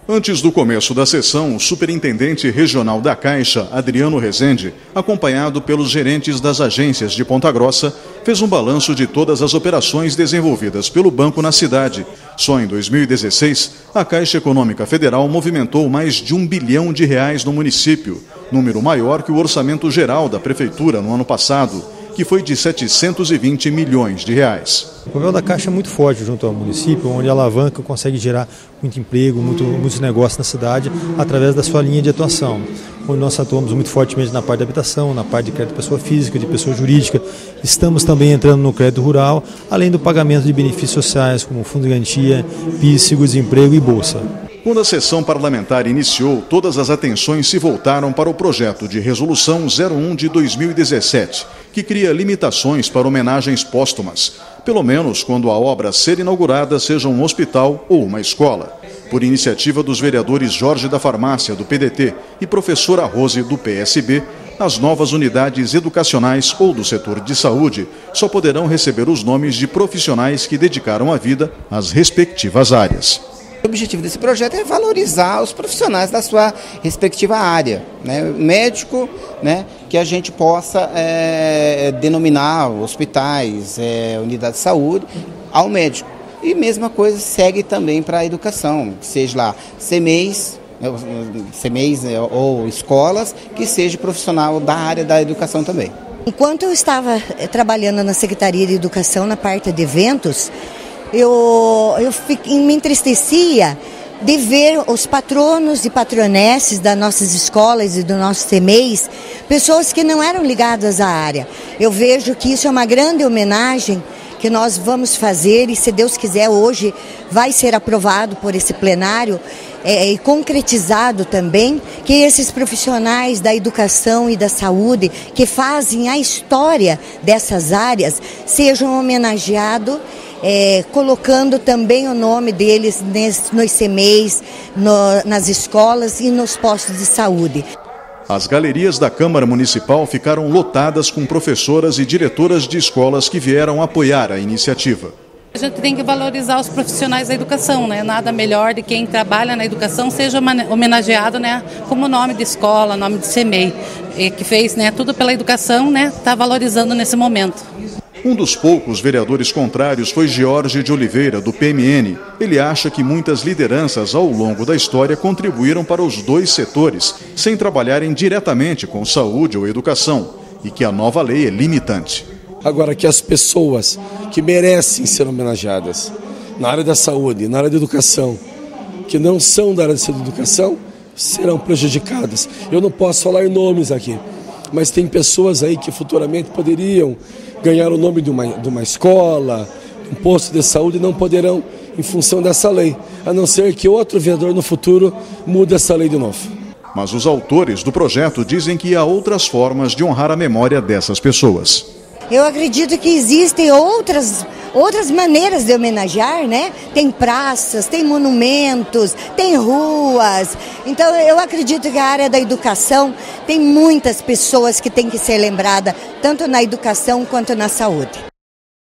Antes do começo da sessão, o superintendente regional da Caixa, Adriano Rezende, acompanhado pelos gerentes das agências de Ponta Grossa, fez um balanço de todas as operações desenvolvidas pelo banco na cidade. Só em 2016, a Caixa Econômica Federal movimentou mais de R$1 bilhão no município, número maior que o orçamento geral da Prefeitura no ano passado, que foi de R$720 milhões. O papel da Caixa é muito forte junto ao município, onde a alavanca consegue gerar muito emprego, muitos negócios na cidade, através da sua linha de atuação, onde nós atuamos muito fortemente na parte da habitação, na parte de crédito de pessoa física, de pessoa jurídica. Estamos também entrando no crédito rural, além do pagamento de benefícios sociais, como fundo de garantia, PIS, seguro-desemprego e bolsa. Quando a sessão parlamentar iniciou, todas as atenções se voltaram para o projeto de Resolução 01 de 2017, que cria limitações para homenagens póstumas, pelo menos quando a obra a ser inaugurada seja um hospital ou uma escola. Por iniciativa dos vereadores Jorge da Farmácia, do PDT, e professora Rose, do PSB, as novas unidades educacionais ou do setor de saúde só poderão receber os nomes de profissionais que dedicaram a vida às respectivas áreas. O objetivo desse projeto é valorizar os profissionais da sua respectiva área, né? Médico, né? Que a gente possa denominar hospitais, unidades de saúde, ao médico. E mesma coisa segue também para a educação, seja lá CMEIs ou escolas, que seja profissional da área da educação também. Enquanto eu estava trabalhando na Secretaria de Educação, na parte de eventos, eu me entristecia de ver os patronos e patronesses das nossas escolas e dos nossos CMEIs, pessoas que não eram ligadas à área. Eu vejo que isso é uma grande homenagem que nós vamos fazer e, se Deus quiser, hoje vai ser aprovado por esse plenário e concretizado também, que esses profissionais da educação e da saúde que fazem a história dessas áreas sejam homenageados, colocando também o nome deles nos CMEIs, nas escolas e nos postos de saúde. As galerias da Câmara Municipal ficaram lotadas com professoras e diretoras de escolas que vieram apoiar a iniciativa. A gente tem que valorizar os profissionais da educação, né? Nada melhor de quem trabalha na educação seja homenageado, né? Como nome de escola, nome de CMEI, que fez, né, tudo pela educação, né? Está valorizando nesse momento. Um dos poucos vereadores contrários foi Jorge de Oliveira, do PMN. Ele acha que muitas lideranças ao longo da história contribuíram para os dois setores, sem trabalharem diretamente com saúde ou educação, e que a nova lei é limitante. Agora, que as pessoas que merecem ser homenageadas na área da saúde, na área da educação, que não são da área da educação, serão prejudicadas. Eu não posso falar nomes aqui, mas tem pessoas aí que futuramente poderiam ganhar o nome de uma escola, um posto de saúde, e não poderão em função dessa lei, a não ser que outro vereador no futuro mude essa lei de novo. Mas os autores do projeto dizem que há outras formas de honrar a memória dessas pessoas. Eu acredito que existem outras maneiras de homenagear, né? Tem praças, tem monumentos, tem ruas. Então eu acredito que a área da educação tem muitas pessoas que têm que ser lembradas, tanto na educação quanto na saúde.